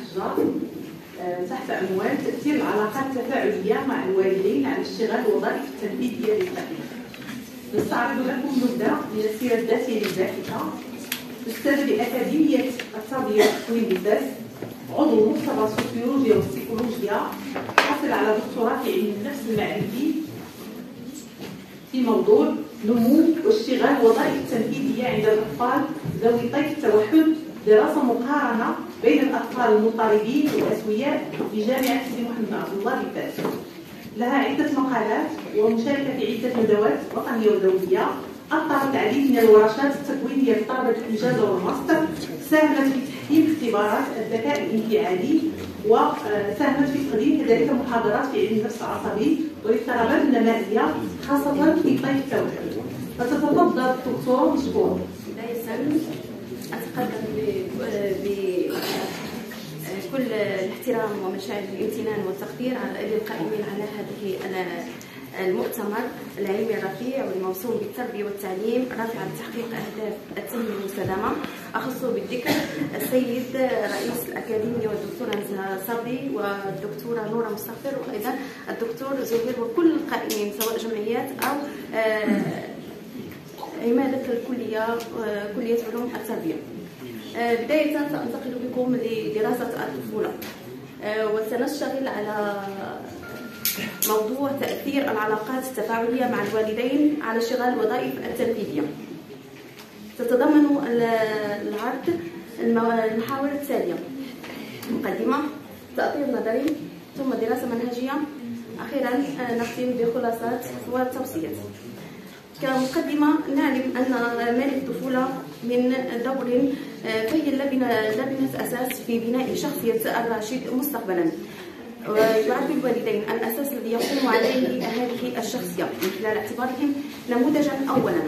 الأشجار تحت عنوان تأثير العلاقات التفاعلية مع الوالدين على اشتغال الوظائف التنفيذية للطفل. نستعرض لكم نبذة من السيرة الذاتية للباحثة، أستاذة بأكاديمية التربية والتكوين بالذات، عضو مختبر السوسيولوجيا والسيكولوجيا، حصل على دكتوراه في علم النفس المعرفي في موضوع نمو واشتغال الوظائف التنفيذية عند الأطفال ذوي طيف التوحد، دراسة مقارنة بين الأطفال المضطربين والأسوياء بجامعة سيدي محمد عبد الله بفاس. لها عدة مقالات ومشاركة في عدة ندوات وطنية ودولية، أطلقت العديد من الورشات التكوينية لطلبة الإجازة والماستر، ساهمت في تحكيم اختبارات الذكاء الانفعالي، وساهمت في تقديم كذلك محاضرات في علم النفس العصبي والاضطرابات النمائية خاصة في طيف التوحد. فتتفضل الدكتور مشكور. بداية أتقدم بكل الاحترام ومشاعر الامتنان والتقدير للقائمين على هذه المؤتمر العلمي الرفيع والموسوم بالتربية والتعليم رافعا لتحقيق أهداف التنمية المستدامة. أخص بالذكر السيد رئيس الأكاديمية والدكتورة نزهة صبري والدكتورة نورة مستغفر، وأيضا الدكتور زهير، وكل القائمين سواء جمعيات أو عمادة الكلية كلية علوم التربية. بداية سأنتقل بكم لدراسة الطفولة، وسنشتغل على موضوع تأثير العلاقات التفاعلية مع الوالدين على اشتغال الوظائف التنفيذية. تتضمن العرض المحاور التالية: مقدمة، تأطير نظري، ثم دراسة منهجية، أخيرا نختم بخلاصات والتوصيات. كمقدمة، نعلم أن مال الطفولة من دور فهي لبنة أساس في بناء شخصية الراشد مستقبلا، ويعد الوالدين الأساس الذي يقوم عليه هذه الشخصية من خلال اعتبارهم نموذجا أولا.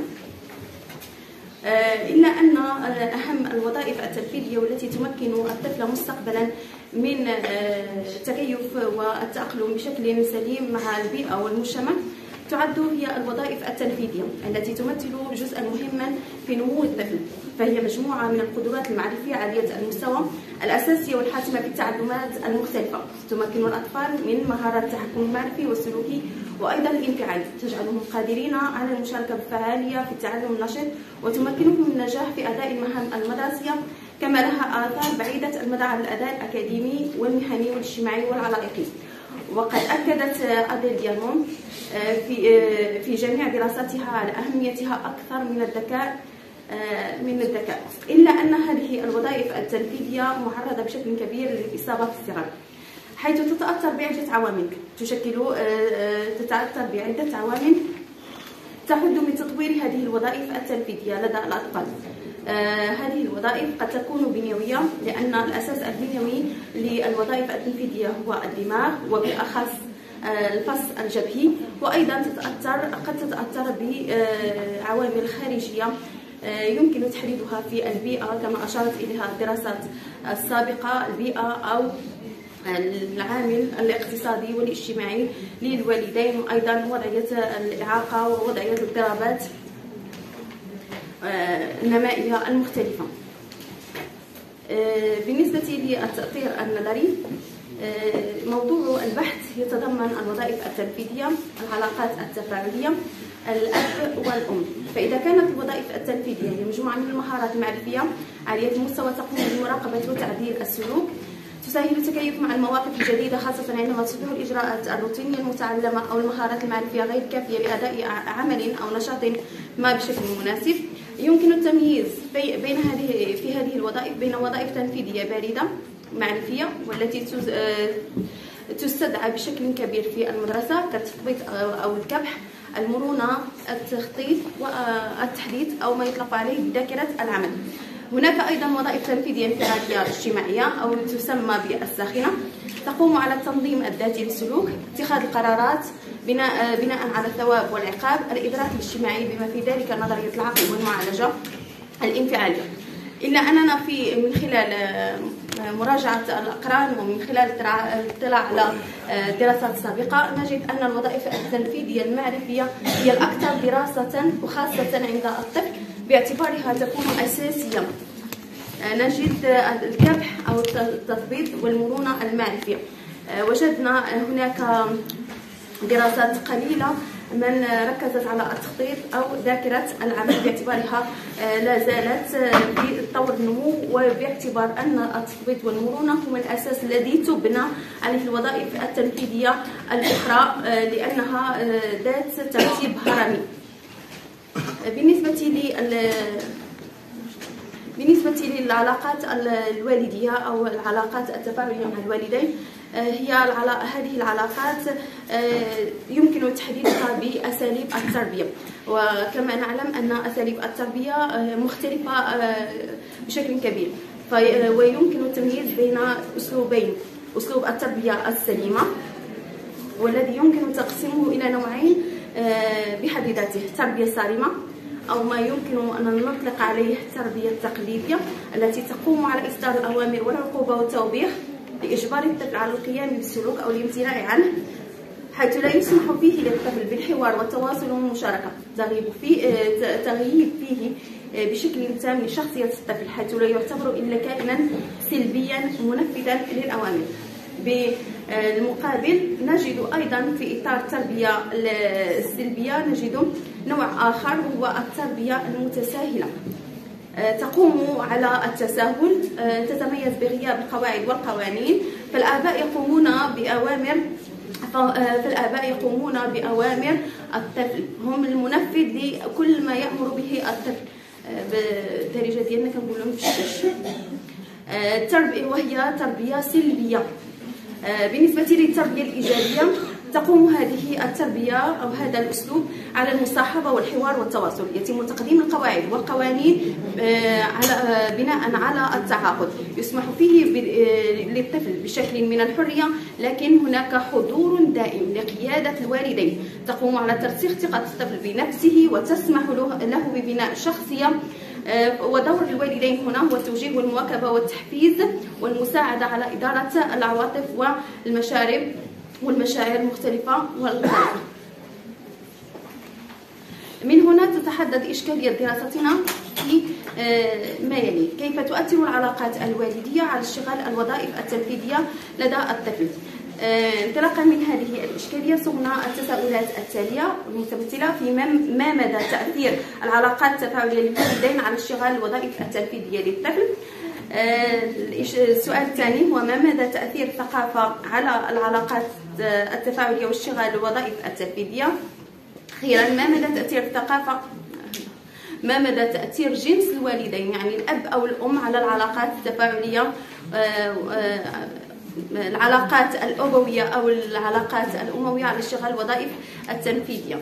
إلا أن أهم الوظائف التنفيذية والتي تمكن الطفل مستقبلا من التكيف والتأقلم بشكل سليم مع البيئة والمجتمع تعد هي الوظائف التنفيذية التي تمثل جزءا مهما في نمو الطفل، فهي مجموعة من القدرات المعرفية عالية المستوى الأساسية والحاسمة في التعلمات المختلفة، تمكن الأطفال من مهارات التحكم المعرفي والسلوكي وأيضا الانفعالي، تجعلهم قادرين على المشاركة بفعالية في التعلم النشط، وتمكنهم من النجاح في أداء المهام المدرسية، كما لها آثار بعيدة المدى على الأداء الأكاديمي والمهني والاجتماعي والعلائقي. وقد أكدت أديل ديالمون في جميع دراساتها على أهميتها أكثر من الذكاء، إلا أن هذه الوظائف التنفيذية معرضة بشكل كبير للإصابة في الصغر، حيث تتأثر بعدة عوامل تتأثر بعدة عوامل تحد من تطوير هذه الوظائف التنفيذية لدى الأطفال. هذه الوظائف قد تكون بنيوية، لأن الأساس البنيوي للوظائف التنفيذية هو الدماغ، وبالأخص الفص الجبهي، وأيضا قد تتأثر بعوامل خارجية يمكن تحديدها في البيئة، كما أشارت إليها الدراسات السابقة، البيئة أو العامل الاقتصادي والاجتماعي للوالدين، وأيضا وضعية الإعاقة ووضعية الاضطرابات النمائية المختلفة. بالنسبة للتأطير النظري، موضوع البحث يتضمن الوظائف التنفيذية، العلاقات التفاعلية، الأب والأم. فإذا كانت الوظائف التنفيذية هي مجموعة من المهارات المعرفية عالية المستوى تقوم بمراقبة وتعديل السلوك، تسهل التكيف مع المواقف الجديدة، خاصة عندما تصبح الإجراءات الروتينية المتعلمة أو المهارات المعرفية غير كافية لأداء عمل أو نشاط ما بشكل مناسب. يمكن التمييز في هذه الوظائف بين وظائف تنفيذية باردة معرفية، والتي تستدعى بشكل كبير في المدرسة كالتخطيط أو الكبح، المرونة، التخطيط والتحديث أو ما يطلق عليه ذاكرة العمل. هناك أيضا وظائف تنفيذية انفرادية اجتماعية أو تسمى بالساخنة، تقوم على التنظيم الذاتي للسلوك، اتخاذ القرارات بناء على الثواب والعقاب، الإدراك الاجتماعي بما في ذلك نظرية العقل والمعالجة الانفعالية. إلا أننا من خلال مراجعة الأقران ومن خلال الاطلاع على دراسات سابقة نجد أن الوظائف التنفيذية المعرفية هي الأكثر دراسة، وخاصة عند الطفل باعتبارها تكون أساسية نجد الكبح أو التثبيط والمرونة المعرفية. وجدنا هناك دراسات قليلة من ركزت على التخطيط أو ذاكرة العمل باعتبارها لا زالت في طور النمو، وباعتبار أن التخطيط والمرونة هو الأساس الذي تبنى عليه الوظائف التنفيذية الأخرى لأنها ذات ترتيب هرمي. بالنسبة للعلاقات الوالدية أو العلاقات التفاعلية مع الوالدين، هذه العلاقات يمكن تحديدها بأساليب التربية، وكما نعلم أن أساليب التربية مختلفة بشكل كبير، ويمكن التمييز بين أسلوبين: أسلوب التربية السليمة والذي يمكن تقسيمه إلى نوعين بحد ذاته: التربية الصارمة أو ما يمكن أن نطلق عليه التربية التقليدية التي تقوم على إصدار الأوامر والعقوبة والتوبيخ لإجبار الطفل على القيام بالسلوك أو الامتناع عنه، حيث لا يسمح فيه للطفل بالحوار والتواصل والمشاركة، تغييب فيه بشكل تام لشخصية الطفل، حيث لا يعتبر إلا كائنا سلبيا منفذا للأوامر. بالمقابل نجد أيضا في إطار التربية السلبية نجد نوع آخر وهو التربية المتساهلة، تقوم على التساهل، تتميز بغياب القواعد والقوانين، فالآباء يقومون بأوامر الطفل، هم المنفذ لكل ما يأمر به الطفل. بالدارجة ديالنا كنقولوا مفشش. وهي تربية سلبية. بالنسبة للتربية الإيجابية، تقوم هذه التربية أو هذا الأسلوب على المصاحبة والحوار والتواصل، يتم تقديم القواعد والقوانين بناء على التعاقد، يسمح فيه للطفل بشكل من الحرية، لكن هناك حضور دائم لقيادة الوالدين تقوم على ترسيخ ثقة الطفل بنفسه وتسمح له ببناء شخصية. ودور الوالدين هنا هو التوجيه والمواكبة والتحفيز والمساعدة على إدارة العواطف والمشاعر المختلفة والقلق. من هنا تتحدد إشكالية دراستنا في ما يلي: كيف تؤثر العلاقات الوالدية على اشتغال الوظائف التنفيذية لدى الطفل؟ انطلاقا من هذه الإشكالية صغنا التساؤلات التالية المتمثلة في ما مدى تأثير العلاقات التفاعلية للوالدين على اشتغال الوظائف التنفيذية للطفل. السؤال الثاني هو: ما مدى تأثير الثقافة على العلاقات التفاعلية واشتغال الوظائف التنفيذية؟ أخيرا، ما مدى تأثير جنس الوالدين، يعني الأب أو الأم، على العلاقات التفاعلية، العلاقات الأبوية أو العلاقات الأموية على اشتغال الوظائف التنفيذية.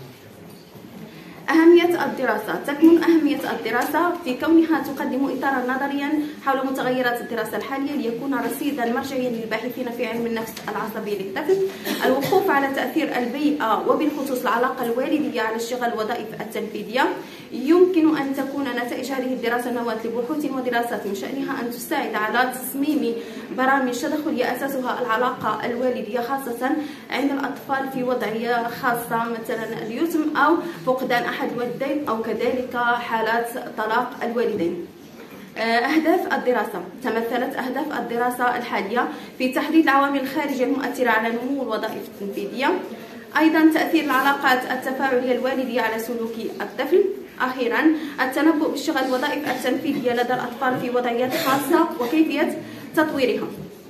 أهمية الدراسة: تكمن أهمية الدراسة في كونها تقدم إطارا نظريا حول متغيرات الدراسة الحالية ليكون رصيدا مرجعيا للباحثين في علم النفس العصبي للطفل. الوقوف على تأثير البيئة وبالخصوص العلاقة الوالدية على اشتغال الوظائف التنفيذية. يمكن أن تكون نتائج هذه الدراسة نواة لبحوث ودراسات من شأنها أن تساعد على تصميم برامج تدخلية أساسها العلاقة الوالدية، خاصة عند الأطفال في وضعية خاصة مثلا اليتم أو فقدان أحد الوالدين أو كذلك حالات طلاق الوالدين. أهداف الدراسة: تمثلت أهداف الدراسة الحالية في تحديد العوامل الخارجية المؤثرة على نمو الوظائف التنفيذية، أيضا تأثير العلاقات التفاعلية الوالدية على سلوك الطفل. أخيرا، التنبؤ باشتغال الوظائف التنفيذية لدى الأطفال في وضعيات خاصة وكيفية تطويرها.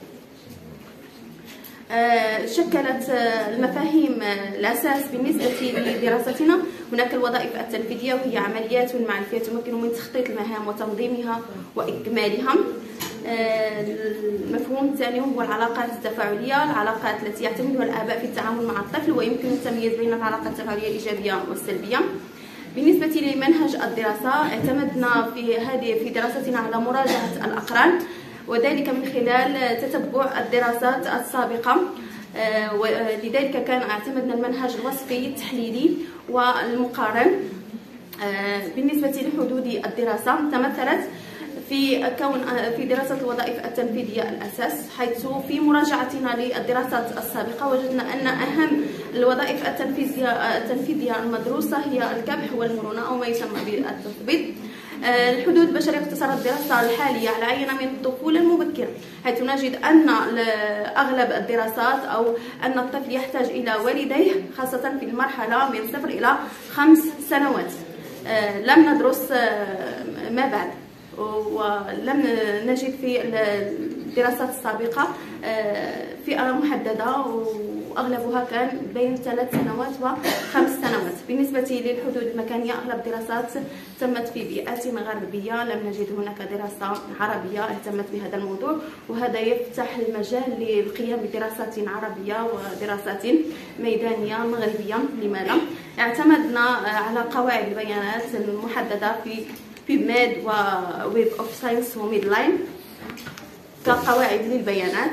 شكلت المفاهيم الأساس بالنسبة لدراستنا. هناك الوظائف التنفيذية وهي عمليات معرفية تمكن من تخطيط المهام وتنظيمها وإكمالها. المفهوم الثاني هو العلاقات التفاعلية، العلاقات التي يعتمدها الآباء في التعامل مع الطفل، ويمكن التمييز بين العلاقات التفاعلية الإيجابية والسلبية. بالنسبة لمنهج الدراسة، اعتمدنا في دراستنا على مراجعة الأقران، وذلك من خلال تتبع الدراسات السابقة، ولذلك اعتمدنا المنهج الوصفي التحليلي والمقارن. بالنسبة لحدود الدراسة، تمثلت في دراسة الوظائف التنفيذية الأساس، حيث في مراجعتنا للدراسات السابقة وجدنا أن أهم الوظائف التنفيذية المدروسة هي الكبح والمرونة أو ما يسمى بالتثبيط. الحدود البشرية اقتصرت الدراسة الحالية على عينة من الطفولة المبكرة، حيث نجد أن أغلب الدراسات أو أن الطفل يحتاج إلى والديه خاصة في المرحلة من 0 إلى 5 سنوات. لم ندرس ما بعد، ولم نجد في الدراسات السابقة فئة محددة، وأغلبها كان بين 3 سنوات و5 سنوات. بالنسبة للحدود المكانية أغلب الدراسات تمت في بيئات غربية، لم نجد هناك دراسة عربية اهتمت بهذا الموضوع، وهذا يفتح المجال للقيام بدراسات عربية ودراسات ميدانية مغربية. لماذا؟ اعتمدنا على قواعد البيانات المحددة في PubMed وويب اوف ساينس وميدلاين كقواعد للبيانات.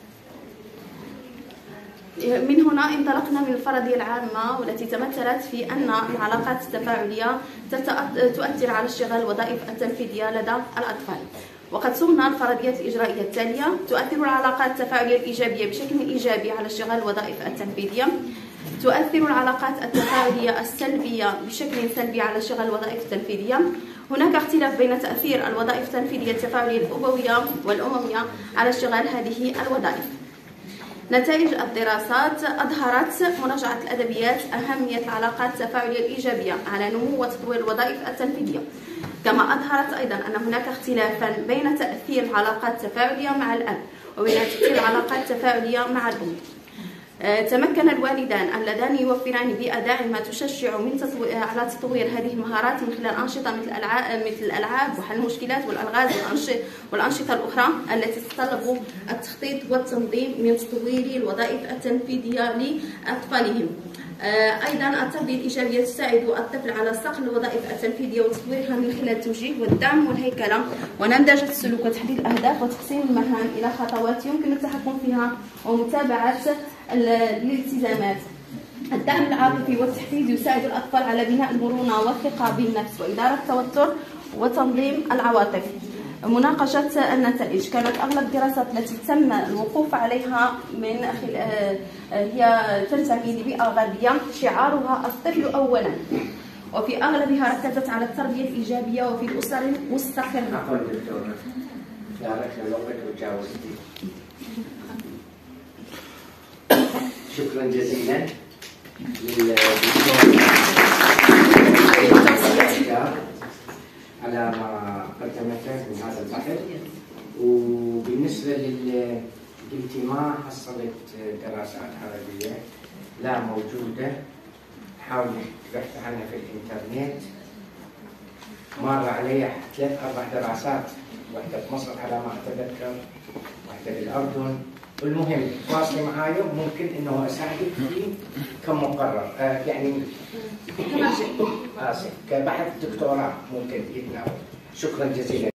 من هنا انطلقنا من الفرضية العامة والتي تمثلت في أن العلاقات التفاعلية تؤثر على اشتغال الوظائف التنفيذية لدى الأطفال، وقد صغنا الفرضيات الإجرائية التالية: تؤثر العلاقات التفاعلية الإيجابية بشكل إيجابي على اشتغال الوظائف التنفيذية، تؤثر العلاقات التفاعلية السلبية بشكل سلبي على اشتغال الوظائف التنفيذية. هناك اختلاف بين تأثير الوظائف التنفيذية التفاعلية الأبوية والأمومية على اشتغال هذه الوظائف. نتائج الدراسات أظهرت مراجعة الأدبيات أهمية العلاقات التفاعلية الإيجابية على نمو وتطوير الوظائف التنفيذية، كما أظهرت أيضا أن هناك اختلافا بين تأثير العلاقات التفاعلية مع الأب وبين تأثير العلاقات التفاعلية مع الأم. تمكن الوالدان اللذان يوفران بيئة داعمة تشجع على تطوير هذه المهارات من خلال أنشطة مثل الألعاب وحل المشكلات والألغاز والأنشطة الأخرى التي تتطلب التخطيط والتنظيم من تطوير الوظائف التنفيذية لأطفالهم. أيضا التربية الإيجابية تساعد الطفل على صقل الوظائف التنفيذية وتطويرها من خلال التوجيه والدعم والهيكلة ونمذجة السلوك وتحديد الأهداف وتقسيم المهام إلى خطوات يمكن التحكم فيها ومتابعة الالتزامات. الدعم العاطفي والتحفيز يساعد الأطفال على بناء المرونة والثقة بالنفس وإدارة التوتر وتنظيم العواطف. مناقشة النتائج: كانت أغلب الدراسات التي تم الوقوف عليها هي تنتمي لبيئة غربية شعارها الطفل أولا، وفي أغلبها ركزت على التربية الإيجابية وفي الأسر المستقرة. شكرا جزيلا للدكتور على ما قدمته من هذا البحث. وبالنسبة قلتي ما حصلت دراسات عربية، لا موجودة، حاولي تبحث عنها في الإنترنت. مر علي 3 4 دراسات، واحدة في مصر على ما أتذكر، واحدة بالأردن. المهم تواصلي معايا، ممكن انه اساعدك في كمقرر يعني كبحث دكتوراه ممكن يتناول. شكرا جزيلا.